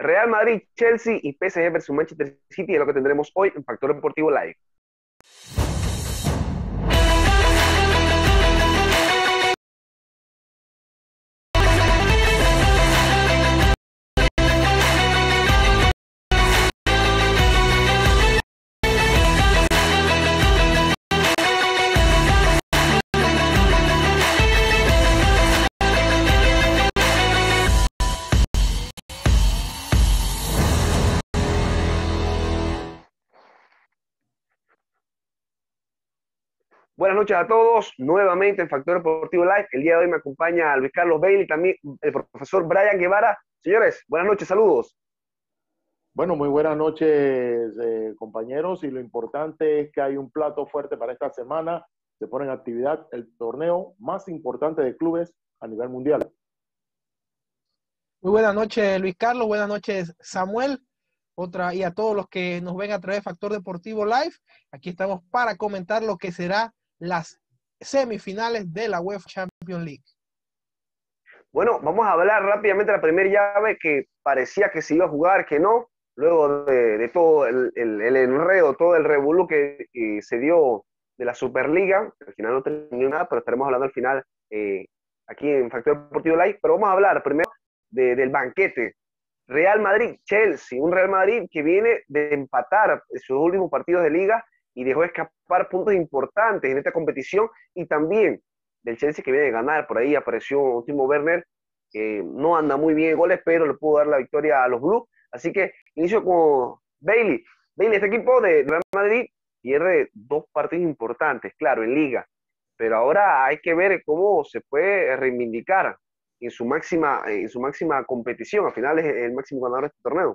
Real Madrid, Chelsea y PSG versus Manchester City es lo que tendremos hoy en Factor Deportivo Live. Buenas noches a todos, nuevamente en Factor Deportivo Live. El día de hoy me acompaña Luis Carlos Bailey, también el profesor Brian Guevara. Señores, buenas noches, saludos. Bueno, muy buenas noches, compañeros, y lo importante es que hay un plato fuerte para esta semana. Se pone en actividad el torneo más importante de clubes a nivel mundial. Muy buenas noches, Luis Carlos, buenas noches, Samuel, y a todos los que nos ven a través de Factor Deportivo Live. Aquí estamos para comentar lo que será las semifinales de la UEFA Champions League. Bueno, vamos a hablar rápidamente de la primera llave que parecía que se iba a jugar, que no, luego de todo el enredo, todo el revolú que se dio de la Superliga. Al final no terminó nada, pero estaremos hablando al final aquí en Factor Deportivo Live. Pero vamos a hablar primero del banquete. Real Madrid-Chelsea, un Real Madrid que viene de empatar sus últimos partidos de liga y dejó escapar puntos importantes en esta competición, y también del Chelsea que viene de ganar. Por ahí apareció Timo Werner, que no anda muy bien en goles, pero le pudo dar la victoria a los Blues. Así que inicio con Bailey. Bailey, este equipo de Real Madrid pierde dos partidos importantes, claro, en liga, pero ahora hay que ver cómo se puede reivindicar en su máxima competición. Al final es el máximo ganador de este torneo.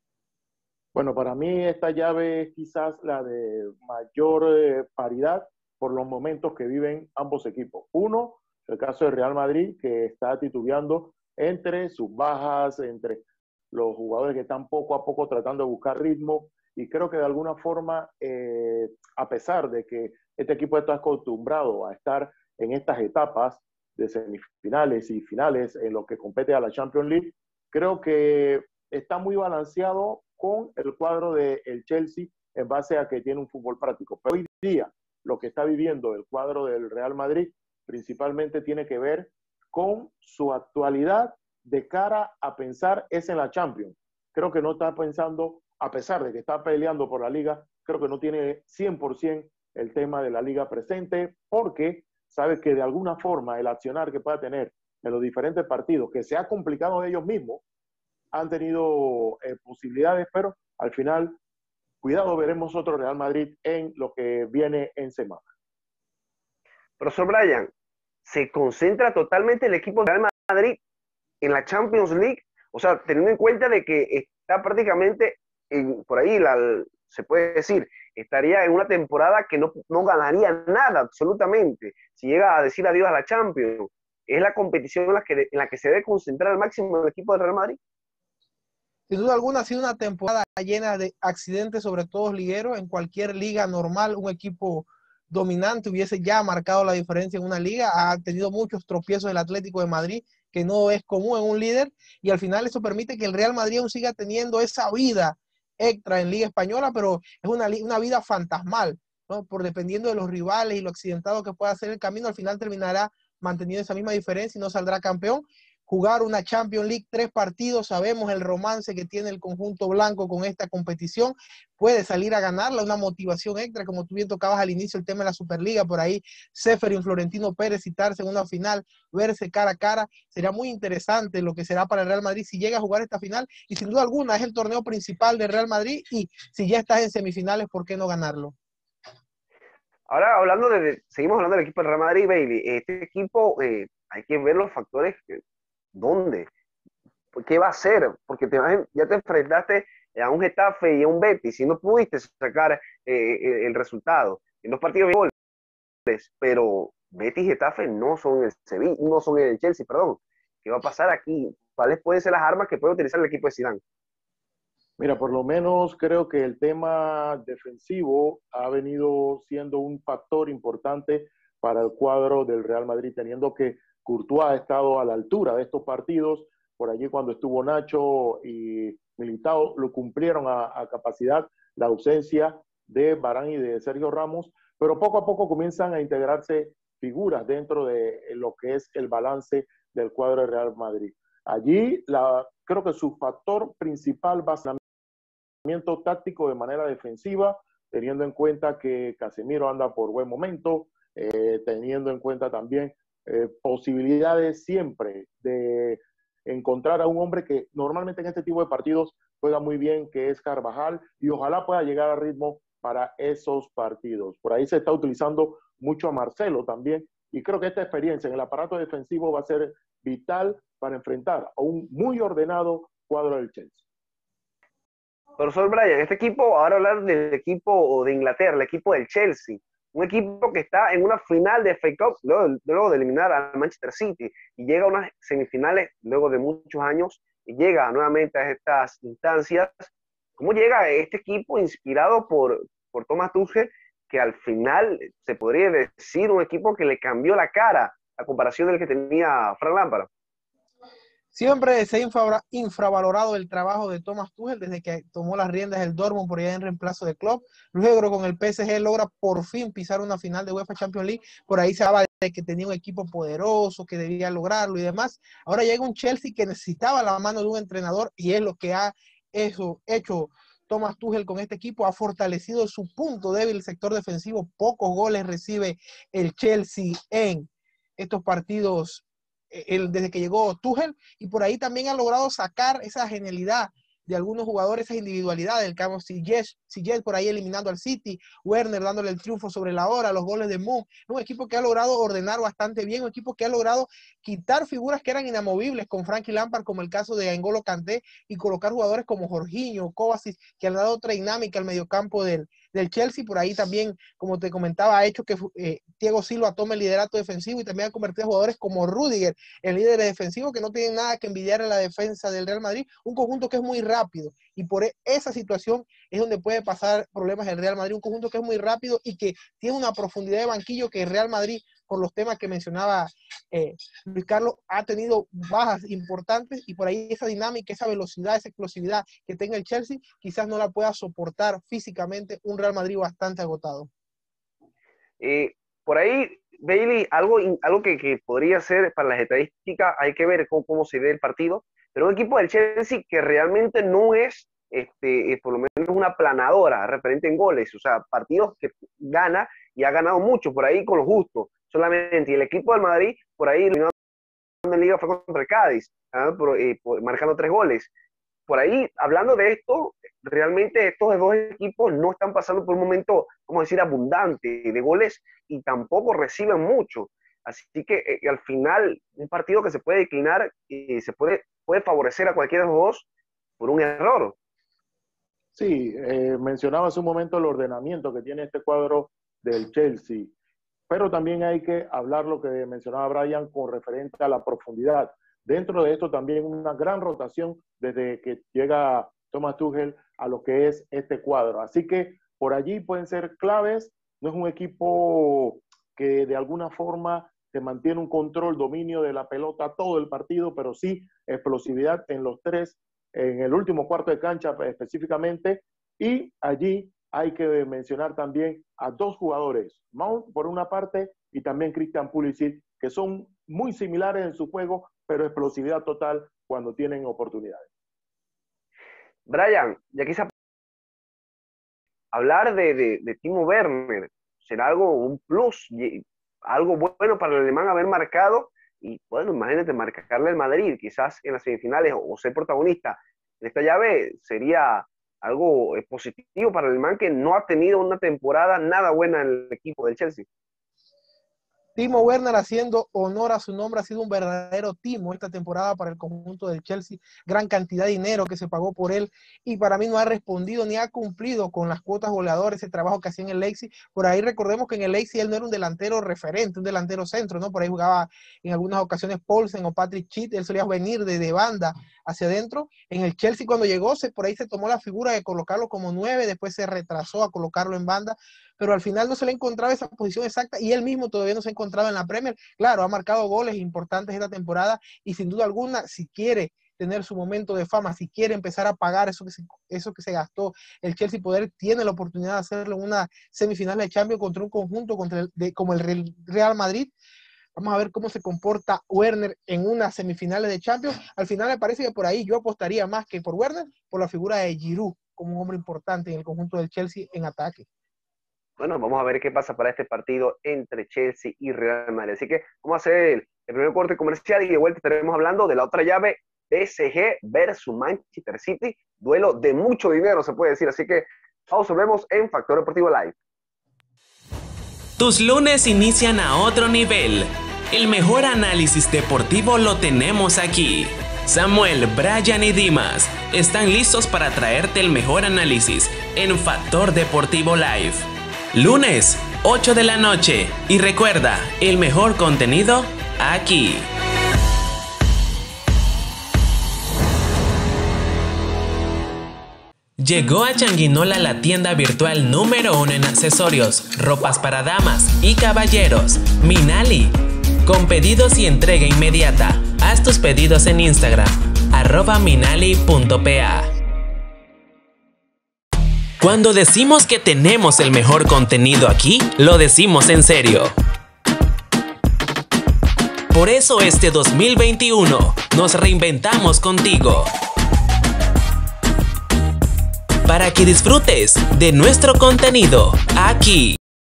Bueno, para mí esta llave es quizás la de mayor paridad por los momentos que viven ambos equipos. Uno, el caso de Real Madrid, que está titubeando entre sus bajas, entre los jugadores que están poco a poco tratando de buscar ritmo, y creo que de alguna forma, a pesar de que este equipo está acostumbrado a estar en estas etapas de semifinales y finales en lo que compete a la Champions League, creo que está muy balanceado con el cuadro del Chelsea en base a que tiene un fútbol práctico. Pero hoy día lo que está viviendo el cuadro del Real Madrid principalmente tiene que ver con su actualidad de cara a pensar es en la Champions. Creo que no está pensando, a pesar de que está peleando por la Liga, creo que no tiene 100% el tema de la Liga presente, porque sabe que de alguna forma el accionar que pueda tener en los diferentes partidos, que se ha complicado de ellos mismos, han tenido posibilidades, pero al final, cuidado, veremos otro Real Madrid en lo que viene en semana. Profesor Brian, ¿se concentra totalmente el equipo de Real Madrid en la Champions League? O sea, teniendo en cuenta de que está prácticamente por ahí, se puede decir, estaría en una temporada que no ganaría nada absolutamente si llega a decir adiós a la Champions. ¿Es la competición en la que se debe concentrar al máximo el equipo de Real Madrid? Sin duda alguna ha sido una temporada llena de accidentes, sobre todo ligueros. En cualquier liga normal, un equipo dominante hubiese ya marcado la diferencia en una liga. Ha tenido muchos tropiezos el Atlético de Madrid, que no es común en un líder, y al final eso permite que el Real Madrid aún siga teniendo esa vida extra en Liga Española, pero es una vida fantasmal, ¿no? Por dependiendo de los rivales y lo accidentado que pueda ser el camino, al final terminará manteniendo esa misma diferencia y no saldrá campeón. Jugar una Champions League, 3 partidos, sabemos el romance que tiene el conjunto blanco con esta competición, puede salir a ganarla, una motivación extra, como tú bien tocabas al inicio el tema de la Superliga, por ahí Ceferin, Florentino Pérez citarse en una final, verse cara a cara, sería muy interesante lo que será para el Real Madrid si llega a jugar esta final, y sin duda alguna es el torneo principal del Real Madrid, y si ya estás en semifinales, ¿por qué no ganarlo? Ahora, seguimos hablando del equipo del Real Madrid, Bailey. Este equipo, hay que ver los factores. ¿Dónde? ¿Qué va a hacer? Porque ya te enfrentaste a un Getafe y a un Betis y no pudiste sacar el resultado. En dos partidos de goles, pero Betis y Getafe no son el Sevilla, no son el Chelsea, perdón. ¿Qué va a pasar aquí? ¿Cuáles pueden ser las armas que puede utilizar el equipo de Zidane? Mira, por lo menos creo que el tema defensivo ha venido siendo un factor importante para el cuadro del Real Madrid, teniendo que Courtois ha estado a la altura de estos partidos, por allí cuando estuvo Nacho y Militao, lo cumplieron a capacidad la ausencia de Varane y de Sergio Ramos, pero poco a poco comienzan a integrarse figuras dentro de lo que es el balance del cuadro de Real Madrid. Allí creo que su factor principal va a ser el táctico de manera defensiva, teniendo en cuenta que Casemiro anda por buen momento, teniendo en cuenta también posibilidades siempre de encontrar a un hombre que normalmente en este tipo de partidos juega muy bien, que es Carvajal, y ojalá pueda llegar a ritmo para esos partidos. Por ahí se está utilizando mucho a Marcelo también, y creo que esta experiencia en el aparato defensivo va a ser vital para enfrentar a un muy ordenado cuadro del Chelsea. Profesor Brian, este equipo, ahora hablar del equipo de Inglaterra, el equipo del Chelsea, un equipo que está en una final de FA Cup luego de eliminar al Manchester City y llega a unas semifinales luego de muchos años y llega nuevamente a estas instancias. ¿Cómo llega este equipo inspirado por Thomas Tuchel, que al final se podría decir un equipo que le cambió la cara a comparación del que tenía Frank Lampard? Siempre se ha infravalorado el trabajo de Thomas Tuchel desde que tomó las riendas del Dortmund por allá en reemplazo de Klopp. Luego con el PSG logra por fin pisar una final de UEFA Champions League. Por ahí se hablaba de que tenía un equipo poderoso, que debía lograrlo y demás. Ahora llega un Chelsea que necesitaba la mano de un entrenador y es lo que ha hecho Thomas Tuchel con este equipo. Ha fortalecido su punto débil, el sector defensivo. Pocos goles recibe el Chelsea en estos partidos desde que llegó Tuchel, y por ahí también ha logrado sacar esa genialidad de algunos jugadores, esa individualidad del cabo Ziyech por ahí eliminando al City, Werner dándole el triunfo sobre la hora, los goles de Moon. Un equipo que ha logrado ordenar bastante bien, un equipo que ha logrado quitar figuras que eran inamovibles con Frankie Lampard, como el caso de N'Golo Kanté, y colocar jugadores como Jorginho, Kovacic, que han dado otra dinámica al mediocampo del Chelsea. Por ahí también, como te comentaba, ha hecho que Thiago Silva tome el liderato defensivo y también ha convertido a jugadores como Rüdiger en líderes defensivos que no tienen nada que envidiar en la defensa del Real Madrid, un conjunto que es muy rápido, y por esa situación es donde puede pasar problemas el Real Madrid, un conjunto que es muy rápido y que tiene una profundidad de banquillo que el Real Madrid, por los temas que mencionaba Luis Carlos, ha tenido bajas importantes, y por ahí esa dinámica, esa velocidad, esa explosividad que tenga el Chelsea, quizás no la pueda soportar físicamente un Real Madrid bastante agotado. Por ahí, Bailey, algo que podría ser para las estadísticas, hay que ver cómo se ve el partido, pero un equipo del Chelsea que realmente no es, por lo menos una planadora referente en goles, o sea, partidos que gana y ha ganado mucho por ahí con lo justo solamente, y el equipo del Madrid por ahí en Liga fue contra el Cádiz, marcando 3 goles. Por ahí, hablando de esto, realmente estos dos equipos no están pasando por un momento, vamos a decir, abundante de goles y tampoco reciben mucho. Así que al final, un partido que se puede declinar y puede favorecer a cualquiera de los dos por un error. Sí, mencionaba hace un momento el ordenamiento que tiene este cuadro del Chelsea, pero también hay que hablar lo que mencionaba Brian con referente a la profundidad. Dentro de esto también una gran rotación desde que llega Thomas Tuchel a lo que es este cuadro. Así que por allí pueden ser claves. No es un equipo que de alguna forma te mantiene un control, dominio de la pelota todo el partido, pero sí explosividad en los tres, en el último cuarto de cancha específicamente. Y allí hay que mencionar también a dos jugadores, Mount por una parte y también Christian Pulisic, que son muy similares en su juego, pero explosividad total cuando tienen oportunidades. Brian, ya quizá hablar de Timo Werner será un plus, algo bueno para el alemán haber marcado, y bueno, imagínate marcarle al Madrid, quizás en las semifinales o ser protagonista en esta llave sería algo positivo para el alemán, que no ha tenido una temporada nada buena en el equipo del Chelsea. Timo Werner, haciendo honor a su nombre, ha sido un verdadero timo esta temporada para el conjunto del Chelsea. Gran cantidad de dinero que se pagó por él, y para mí no ha respondido ni ha cumplido con las cuotas goleadoras, ese trabajo que hacía en el Leipzig. Por ahí recordemos que en el Leipzig él no era un delantero referente, un delantero centro, ¿no? Por ahí jugaba en algunas ocasiones Poulsen o Patrick Schick, él solía venir de banda hacia adentro. En el Chelsea cuando llegó, por ahí se tomó la figura de colocarlo como 9, después se retrasó a colocarlo en banda, pero al final no se le encontraba esa posición exacta, y él mismo todavía no se encontraba en la Premier. Claro, ha marcado goles importantes esta temporada, y sin duda alguna, si quiere tener su momento de fama, si quiere empezar a pagar eso que se gastó, el Chelsea tiene la oportunidad de hacerlo en una semifinal de Champions contra un conjunto como el Real Madrid. Vamos a ver cómo se comporta Werner en unas semifinales de Champions. Al final me parece que por ahí yo apostaría más que por Werner, por la figura de Giroud como un hombre importante en el conjunto del Chelsea en ataque. Bueno, vamos a ver qué pasa para este partido entre Chelsea y Real Madrid. Así que vamos a hacer el primer corte comercial y de vuelta estaremos hablando de la otra llave, PSG versus Manchester City. Duelo de mucho dinero, se puede decir. Así que vamos, vemos en Factor Deportivo Live. Tus lunes inician a otro nivel. El mejor análisis deportivo lo tenemos aquí. Samuel, Brian y Dimas están listos para traerte el mejor análisis en Factor Deportivo Live. Lunes, 8 de la noche. Y recuerda, el mejor contenido aquí. Llegó a Changuinola la tienda virtual número 1 en accesorios, ropas para damas y caballeros, Minali. Con pedidos y entrega inmediata. Haz tus pedidos en Instagram, @minali.pa. Cuando decimos que tenemos el mejor contenido aquí, lo decimos en serio. Por eso este 2021 nos reinventamos contigo. Para que disfrutes de nuestro contenido aquí.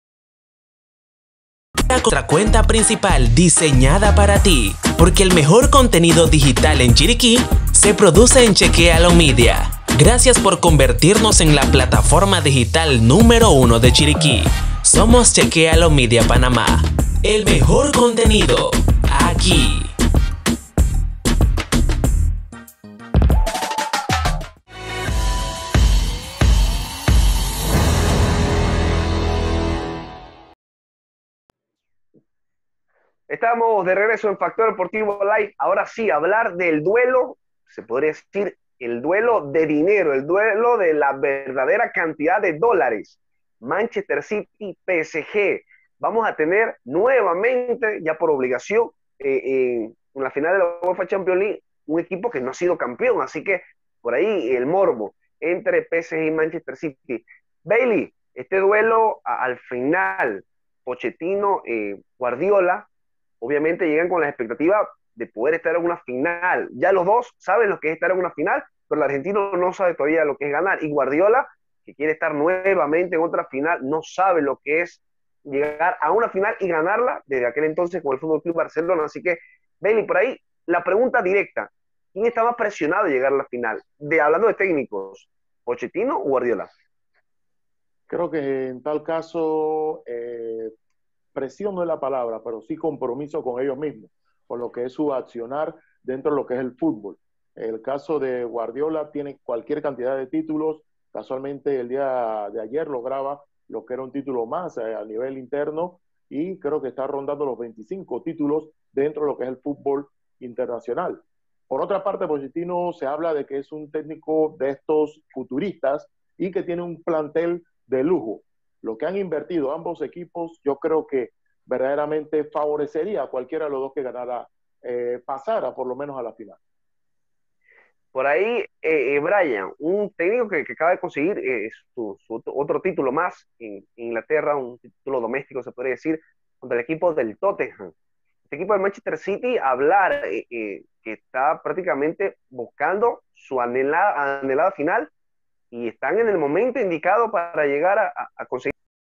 Nuestra cuenta principal diseñada para ti, porque el mejor contenido digital en Chiriquí se produce en Chequéalo Media. Gracias por convertirnos en la plataforma digital número 1 de Chiriquí. Somos Chequéalo Media Panamá. El mejor contenido aquí. Estamos de regreso en Factor Deportivo Live. Ahora sí, hablar del duelo, se podría decir el duelo de dinero, el duelo de la verdadera cantidad de dólares. Manchester City, PSG. Vamos a tener nuevamente, ya por obligación, en la final de la UEFA Champions League, un equipo que no ha sido campeón. Así que por ahí el morbo entre PSG y Manchester City. Bailey, este duelo al final, Pochettino, Guardiola, obviamente llegan con la expectativa de poder estar en una final. Ya los dos saben lo que es estar en una final, pero el argentino no sabe todavía lo que es ganar. Y Guardiola, que quiere estar nuevamente en otra final, no sabe lo que es llegar a una final y ganarla desde aquel entonces con el Fútbol Club Barcelona. Así que, Bailey, por ahí la pregunta directa: ¿quién está más presionado de llegar a la final? Hablando de técnicos, ¿Pochettino o Guardiola? Creo que en tal caso, presión no es la palabra, pero sí compromiso con ellos mismos, con lo que es su accionar dentro de lo que es el fútbol. El caso de Guardiola tiene cualquier cantidad de títulos. Casualmente el día de ayer lograba lo que era un título más a nivel interno y creo que está rondando los 25 títulos dentro de lo que es el fútbol internacional. Por otra parte, Pochettino se habla de que es un técnico de estos futuristas y que tiene un plantel de lujo. Lo que han invertido ambos equipos, yo creo que verdaderamente favorecería a cualquiera de los dos que ganara, pasara por lo menos a la final. Por ahí, Brian, un técnico que acaba de conseguir su otro título más en Inglaterra, un título doméstico, se podría decir, contra el equipo del Tottenham. Este equipo de Manchester City, hablar que está prácticamente buscando su anhelada final y están en el momento indicado para llegar a conseguir.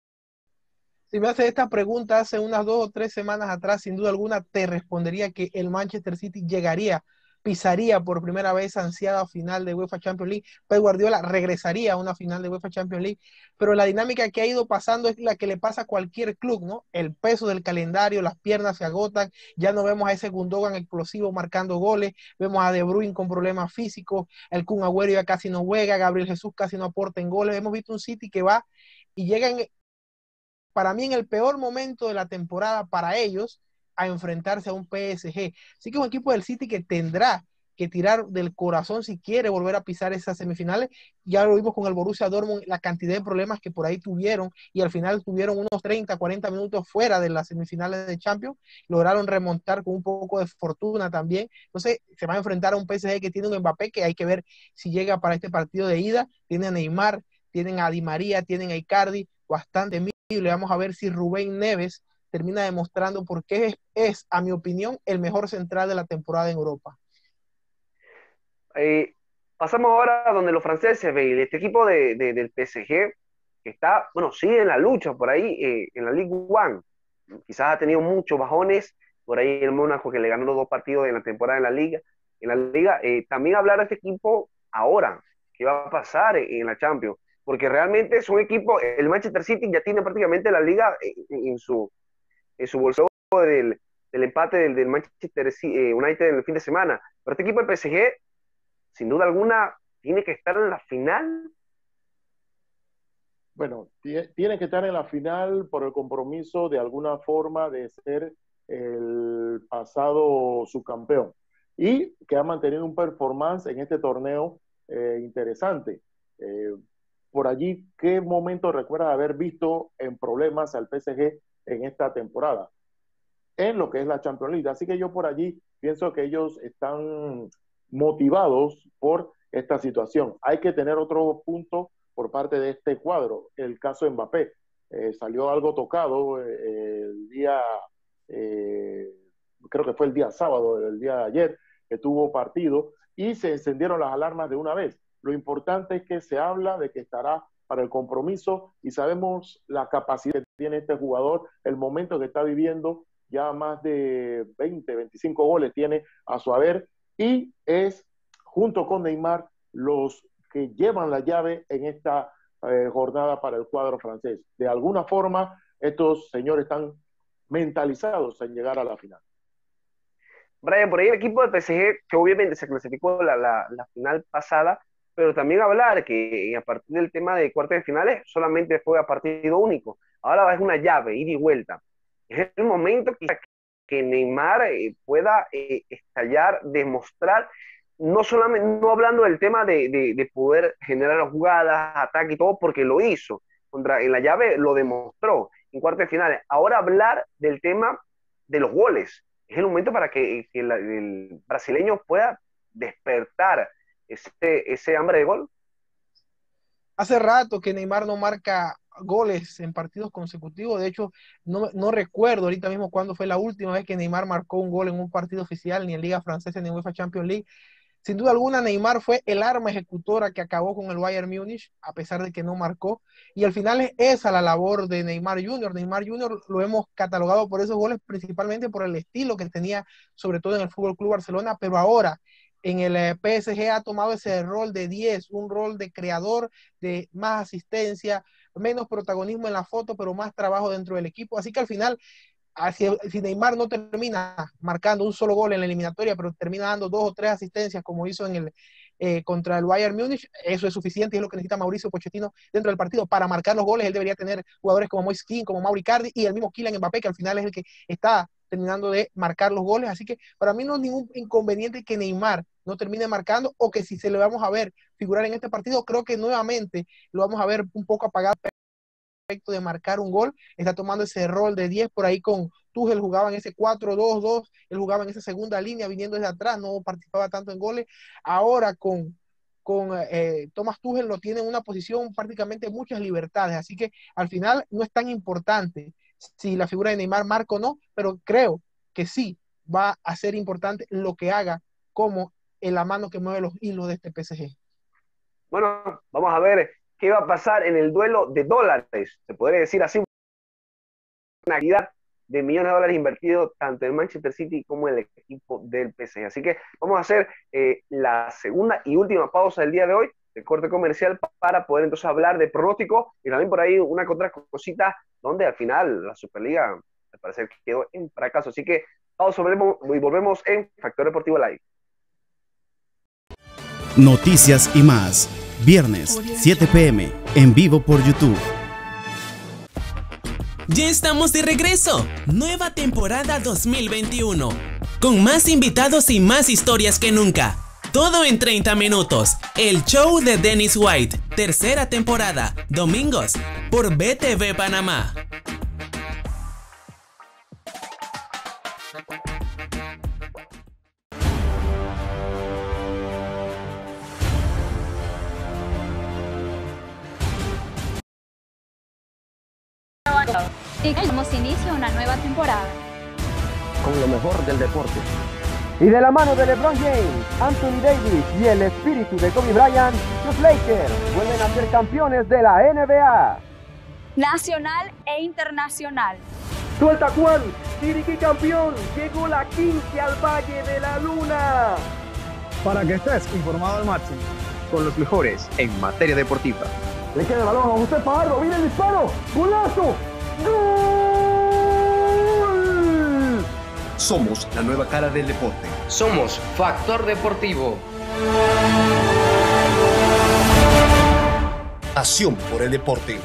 Si me haces esta pregunta hace unas 2 o 3 semanas atrás, sin duda alguna te respondería que el Manchester City pisaría por primera vez ansiada final de UEFA Champions League. Pep Guardiola regresaría a una final de UEFA Champions League, pero la dinámica que ha ido pasando es la que le pasa a cualquier club, ¿no? El peso del calendario, las piernas se agotan, ya no vemos a ese Gundogan explosivo marcando goles, vemos a De Bruyne con problemas físicos, el Kun Agüero ya casi no juega, Gabriel Jesús casi no aporta en goles. Hemos visto un City que va y llega para mí en el peor momento de la temporada para ellos, a enfrentarse a un PSG. Así que un equipo del City que tendrá que tirar del corazón si quiere volver a pisar esas semifinales. Ya lo vimos con el Borussia Dortmund, la cantidad de problemas que por ahí tuvieron, y al final tuvieron unos 30, 40 minutos fuera de las semifinales de Champions, lograron remontar con un poco de fortuna también. Entonces se va a enfrentar a un PSG que tiene un Mbappé que hay que ver si llega para este partido de ida, tiene a Neymar, tienen a Di María, tienen a Icardi, bastante mible. Vamos a ver si Rubén Neves termina demostrando por qué es, a mi opinión, el mejor central de la temporada en Europa. Pasamos ahora a donde los franceses, ve, este equipo del PSG, que está, bueno, sigue en la lucha por ahí, en la Ligue 1. Quizás ha tenido muchos bajones, por ahí el Mónaco que le ganó los 2 partidos en la temporada en la liga. También hablar de este equipo ahora, qué va a pasar en la Champions, porque realmente es un equipo, el Manchester City ya tiene prácticamente la liga en su bolsillo del empate del Manchester United en el fin de semana, pero este equipo del PSG, sin duda alguna, tiene que estar en la final. Bueno, tiene que estar en la final por el compromiso de alguna forma de ser el pasado subcampeón y que ha mantenido un performance en este torneo interesante. Por allí, ¿qué momento recuerdas haber visto en problemas al PSG en esta temporada? En lo que es la Champions League. Así que yo por allí pienso que ellos están motivados por esta situación. Hay que tener otro punto por parte de este cuadro. El caso de Mbappé. Salió algo tocado el día, creo que fue el día sábado, el día de ayer, que tuvo partido, y se encendieron las alarmas de una vez. Lo importante es que se habla de que estará para el compromiso y sabemos la capacidad que tiene este jugador, el momento que está viviendo, ya más de 20, 25 goles tiene a su haber, y es, junto con Neymar, los que llevan la llave en esta jornada para el cuadro francés. De alguna forma, estos señores están mentalizados en llegar a la final. Brian, por ahí el equipo del PSG, que obviamente se clasificó la final pasada, pero también hablar que a partir del tema de cuartos de finales solamente fue a partido único. Ahora es una llave, ida y vuelta. Es el momento que Neymar pueda estallar, demostrar, no hablando del tema de poder generar jugadas, ataque y todo, porque lo hizo. En la llave lo demostró en cuartos de finales. Ahora hablar del tema de los goles. Es el momento para que el brasileño pueda despertar ese hambre de gol. Hace rato que Neymar no marca goles en partidos consecutivos. De hecho, no recuerdo ahorita mismo cuándo fue la última vez que Neymar marcó un gol en un partido oficial, ni en Liga Francesa ni en UEFA Champions League. Sin duda alguna, Neymar fue el arma ejecutora que acabó con el Bayern Múnich, a pesar de que no marcó. Y al final es esa la labor de Neymar Jr. Neymar Jr. lo hemos catalogado por esos goles, principalmente por el estilo que tenía, sobre todo en el FC Barcelona, pero ahora en el PSG ha tomado ese rol de 10, un rol de creador, de más asistencia, menos protagonismo en la foto, pero más trabajo dentro del equipo. Así que al final, si Neymar no termina marcando un solo gol en la eliminatoria, pero termina dando 2 o 3 asistencias como hizo en contra el Bayern Múnich, eso es suficiente y es lo que necesita Mauricio Pochettino dentro del partido para marcar los goles. Él debería tener jugadores como Moise Kean, como Mauro Icardi y el mismo Kylian Mbappé, que al final es el que está terminando de marcar los goles. Así que para mí no es ningún inconveniente que Neymar no termine marcando, o que si se le vamos a ver figurar en este partido, creo que nuevamente lo vamos a ver un poco apagado de marcar un gol. Está tomando ese rol de 10 por ahí con Tuchel, jugaba en ese 4-2-2, él jugaba en esa segunda línea viniendo desde atrás, no participaba tanto en goles. Ahora con Thomas Tuchel lo tiene en una posición prácticamente muchas libertades, así que al final no es tan importante si la figura de Neymar marca o no, pero creo que sí va a ser importante lo que haga como en la mano que mueve los hilos de este PSG. Bueno, vamos a ver qué va a pasar en el duelo de dólares, se podría decir así, una cantidad de millones de dólares invertidos tanto en Manchester City como en el equipo del PSG. Así que vamos a hacer la segunda y última pausa del día de hoy, de corte comercial, para poder entonces hablar de pronóstico y también por ahí una que otra cosita donde al final la Superliga al parecer quedó en fracaso. Así que pausa y volvemos en Factor Deportivo Live. Noticias y más. Viernes, 7 p.m. en vivo por YouTube. Ya estamos de regreso. Nueva temporada 2021. Con más invitados y más historias que nunca. Todo en 30 minutos. El show de Dennis White. Tercera temporada. Domingos. Por BTV Panamá. Y damos inicio a una nueva temporada. Con lo mejor del deporte. Y de la mano de LeBron James, Anthony Davis y el espíritu de Kobe Bryant, los Lakers vuelven a ser campeones de la NBA. Nacional e internacional. ¡Suelta Juan! ¡Chiriquí campeón! ¡Llegó la 15 al Valle de la Luna! Para que estés informado al máximo, con los mejores en materia deportiva. Le queda el balón a José Pardo, ¡viene el disparo! ¡Golazo! ¡Gol! Somos la nueva cara del deporte. Somos Factor Deportivo. Pasión por el deporte.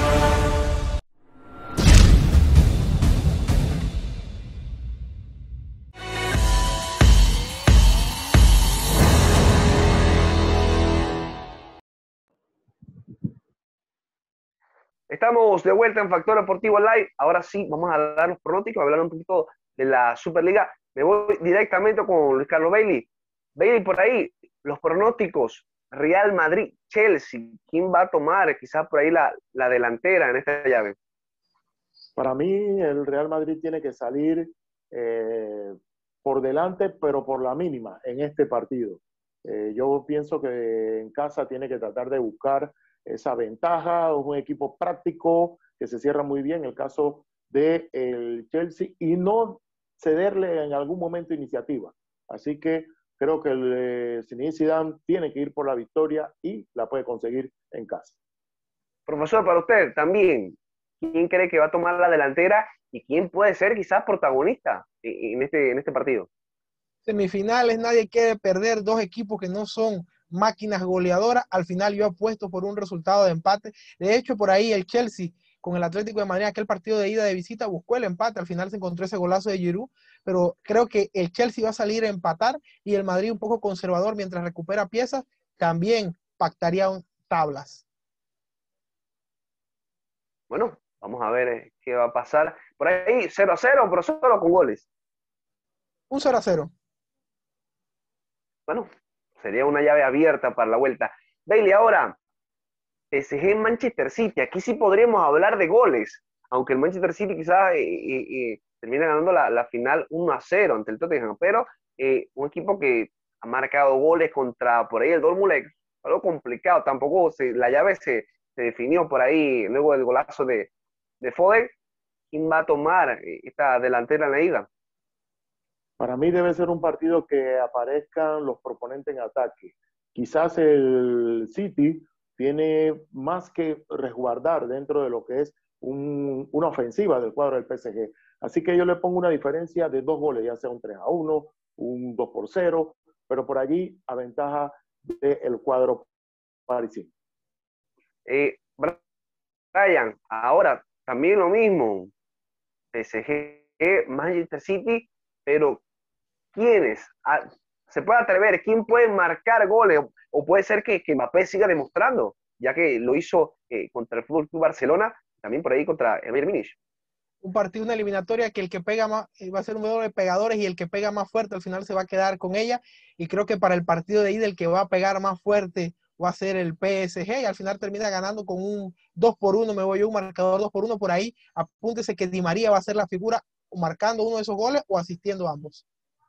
Estamos de vuelta en Factor Deportivo Live. Ahora sí, vamos a dar los pronósticos, a hablar un poquito de la Superliga. Me voy directamente con Luis Carlos Bailey. Bailey, por ahí, los pronósticos. Real Madrid, Chelsea. ¿Quién va a tomar quizás por ahí la delantera en esta llave? Para mí, el Real Madrid tiene que salir por delante, pero por la mínima en este partido. Yo pienso que en casa tiene que tratar de buscar esa ventaja. Es un equipo práctico que se cierra muy bien, el caso del Chelsea, y no cederle en algún momento iniciativa. Así que creo que el Zinedine Zidane tiene que ir por la victoria y la puede conseguir en casa. Profesor, para usted también, ¿quién cree que va a tomar la delantera y quién puede ser quizás protagonista en este partido? Semifinales, nadie quiere perder, dos equipos que no son máquinas goleadoras. Al final yo apuesto por un resultado de empate. De hecho, por ahí el Chelsea con el Atlético de Madrid, aquel partido de ida de visita, buscó el empate. Al final se encontró ese golazo de Giroud, pero creo que el Chelsea va a salir a empatar y el Madrid un poco conservador mientras recupera piezas, también pactaría tablas. Bueno, vamos a ver qué va a pasar. Por ahí 0-0, pero solo con goles. Un 0-0. Bueno, sería una llave abierta para la vuelta. Bailey, ahora, PSG Manchester City. Aquí sí podríamos hablar de goles, aunque el Manchester City quizás termina ganando la final 1-0 ante el Tottenham, pero un equipo que ha marcado goles contra por ahí el Dortmund, algo complicado. Tampoco la llave se definió por ahí luego del golazo de Foden. ¿Quién va a tomar esta delantera en la ida? Para mí debe ser un partido que aparezcan los proponentes en ataque. Quizás el City tiene más que resguardar dentro de lo que es una ofensiva del cuadro del PSG. Así que yo le pongo una diferencia de 2 goles, ya sea un 3-1, un 2-0, pero por allí aventaja del cuadro parisino. Brian, ahora también lo mismo. PSG, Manchester City, pero ¿quiénes? Se puede atrever, ¿quién puede marcar goles? O puede ser que Mbappé siga demostrando, ya que lo hizo contra el FC Barcelona, también por ahí contra el Bayern Múnich. Un partido, una eliminatoria que el que pega más, va a ser un duelo de pegadores y el que pega más fuerte al final se va a quedar con ella. Y creo que para el partido de ida el que va a pegar más fuerte va a ser el PSG y al final termina ganando con un 2-1, me voy yo, un marcador 2-1 por ahí. Apúntese que Di María va a ser la figura marcando uno de esos goles o asistiendo a ambos.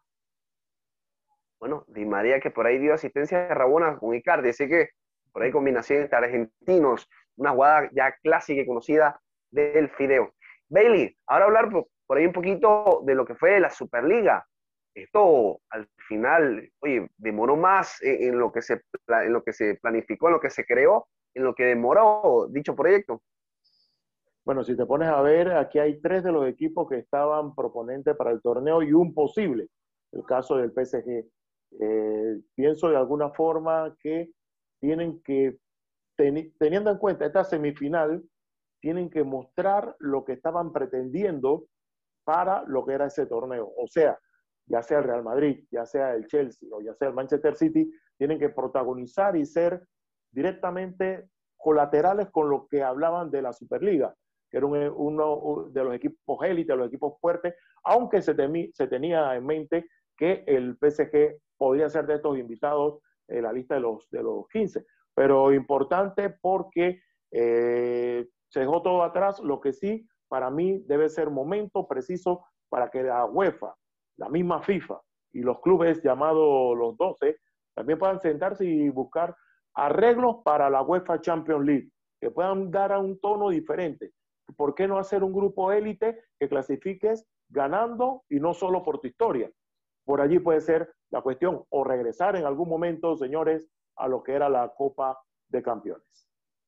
Bueno, Di María que por ahí dio asistencia de Rabona con Icardi, así que por ahí combinación entre argentinos, una jugada ya clásica y conocida del Fideo. Bailey, ahora hablar por ahí un poquito de lo que fue la Superliga. Esto al final, oye, demoró más en lo que se planificó, en lo que se creó, en lo que demoró dicho proyecto. Bueno, si te pones a ver, aquí hay 3 de los equipos que estaban proponentes para el torneo y un posible, el caso del PSG. Pienso de alguna forma que tienen que, teniendo en cuenta esta semifinal, tienen que mostrar lo que estaban pretendiendo para lo que era ese torneo. O sea, ya sea el Real Madrid, ya sea el Chelsea o ya sea el Manchester City, tienen que protagonizar y ser directamente colaterales con lo que hablaban de la Superliga, que era uno de los equipos élite, los equipos fuertes, aunque se tenía en mente que el PSG podría ser de estos invitados en la lista de los 15. Pero importante porque se dejó todo atrás. Lo que sí, para mí, debe ser momento preciso para que la UEFA, la misma FIFA y los clubes llamados los 12 también puedan sentarse y buscar arreglos para la UEFA Champions League, que puedan dar a un tono diferente. ¿Por qué no hacer un grupo élite que clasifiques ganando y no solo por tu historia? Por allí puede ser la cuestión, o regresar en algún momento, señores, a lo que era la Copa de Campeones.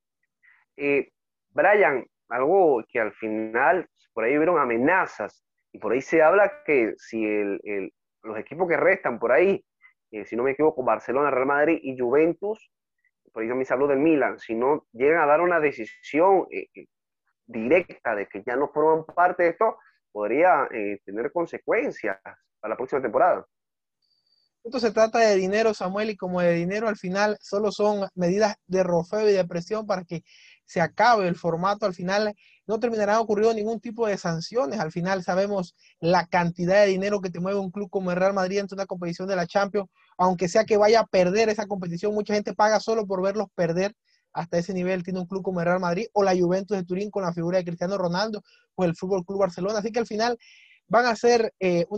Brian, algo que al final por ahí hubieron amenazas y por ahí se habla que si los equipos que restan por ahí, si no me equivoco, Barcelona, Real Madrid y Juventus, por ahí también se habló del Milan, si no llegan a dar una decisión directa de que ya no forman parte de esto, podría tener consecuencias para la próxima temporada. Esto se trata de dinero, Samuel, y como de dinero al final solo son medidas de rofeo y de presión para que se acabe el formato. Al final no terminará ocurriendo ningún tipo de sanciones. Al final sabemos la cantidad de dinero que te mueve un club como el Real Madrid ante una competición de la Champions, aunque sea que vaya a perder esa competición, mucha gente paga solo por verlos perder. Hasta ese nivel tiene un club como el Real Madrid o la Juventus de Turín con la figura de Cristiano Ronaldo o el Fútbol Club Barcelona. Así que al final van a ser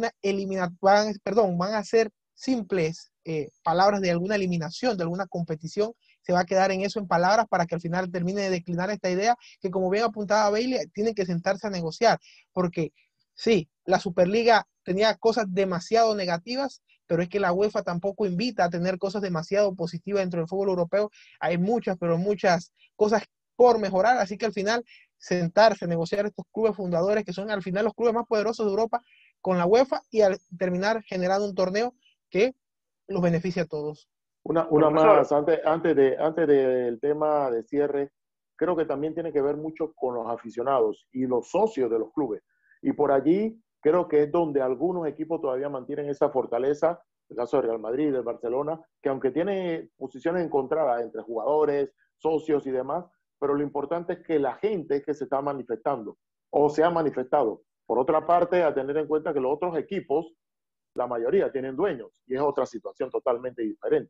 van a ser simples palabras de alguna eliminación, de alguna competición. Se va a quedar en eso, en palabras, para que al final termine de declinar esta idea que, como bien apuntaba Bailey, tienen que sentarse a negociar, porque sí, la Superliga tenía cosas demasiado negativas, pero es que la UEFA tampoco invita a tener cosas demasiado positivas dentro del fútbol europeo. Hay muchas, pero muchas cosas por mejorar, así que al final sentarse, negociar estos clubes fundadores, que son al final los clubes más poderosos de Europa, con la UEFA, y al terminar generando un torneo que los beneficia a todos. Una más, antes del tema de cierre, creo que también tiene que ver mucho con los aficionados y los socios de los clubes. Y por allí creo que es donde algunos equipos todavía mantienen esa fortaleza, el caso de Real Madrid, del Barcelona, que aunque tiene posiciones encontradas entre jugadores, socios y demás, pero lo importante es que la gente es que se está manifestando o se ha manifestado. Por otra parte, a tener en cuenta que los otros equipos, la mayoría tienen dueños y es otra situación totalmente diferente.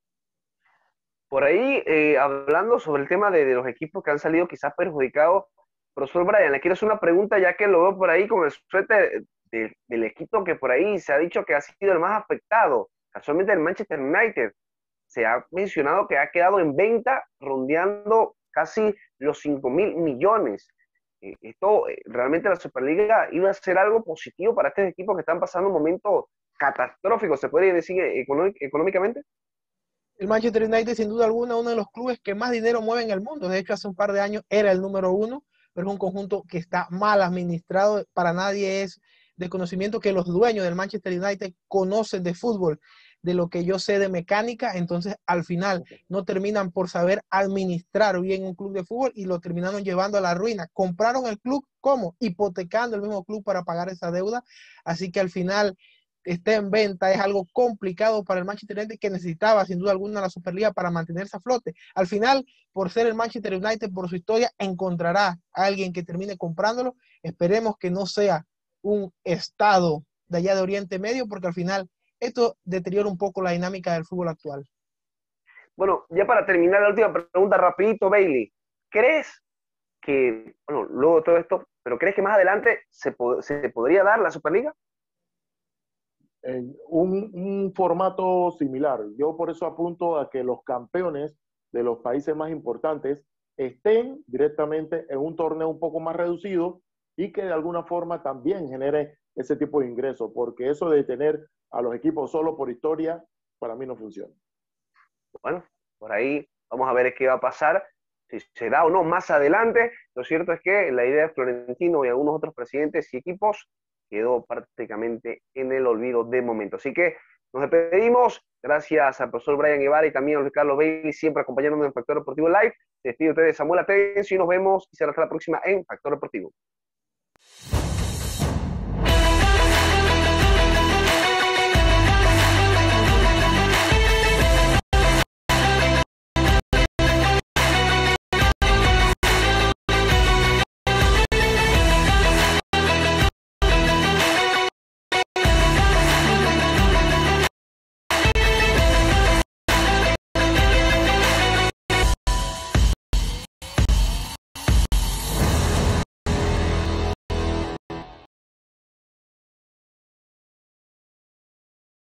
Por ahí, hablando sobre el tema de los equipos que han salido quizás perjudicados, profesor Brian, le quiero hacer una pregunta ya que lo veo por ahí con el suerte del equipo que por ahí se ha dicho que ha sido el más afectado, casualmente el Manchester United. Se ha mencionado que ha quedado en venta rondeando casi los 5.000 millones. Esto realmente la Superliga iba a ser algo positivo para estos equipos que están pasando un momento catastrófico, se podría decir económicamente. El Manchester United, sin duda alguna, uno de los clubes que más dinero mueve en el mundo. De hecho, hace un par de años era el número uno, pero es un conjunto que está mal administrado. Para nadie es de conocimiento que los dueños del Manchester United conocen de fútbol, de lo que yo sé de mecánica. Entonces al final no terminan por saber administrar bien un club de fútbol y lo terminaron llevando a la ruina. Compraron el club, ¿cómo? Hipotecando el mismo club para pagar esa deuda. Así que al final está en venta, es algo complicado para el Manchester United, que necesitaba sin duda alguna la Superliga para mantenerse a flote. Al final, por ser el Manchester United, por su historia, encontrará a alguien que termine comprándolo. Esperemos que no sea un estado de allá de Oriente Medio, porque al final esto deteriora un poco la dinámica del fútbol actual. Bueno, ya para terminar la última pregunta rapidito, Bailey, ¿crees que, bueno, luego de todo esto, pero crees que más adelante se podría dar la Superliga? Un formato similar. Yo por eso apunto a que los campeones de los países más importantes estén directamente en un torneo un poco más reducido y que de alguna forma también genere ese tipo de ingresos, porque eso de tener a los equipos solo por historia, para mí no funciona. Bueno, por ahí vamos a ver qué va a pasar, si se da o no más adelante. Lo cierto es que la idea de Florentino y algunos otros presidentes y equipos quedó prácticamente en el olvido de momento. Así que nos despedimos. Gracias al profesor Brian Guevara y también a Luis Carlos Bailey, siempre acompañándonos en Factor Deportivo Live. Se despide usted de Samuel Atencio y nos vemos y será hasta la próxima en Factor Deportivo.